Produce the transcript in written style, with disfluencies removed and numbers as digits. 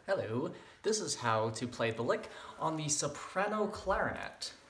Hello, this is how to play the lick on the soprano clarinet.